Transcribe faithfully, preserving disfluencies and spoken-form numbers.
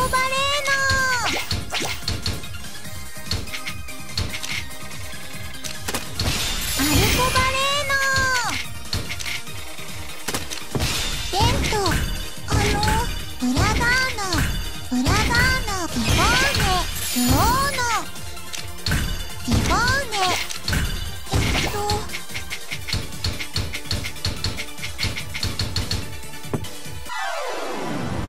バレーノ。アルコバレーノ。テント。あのブラガーノブラガーノピボーネスオー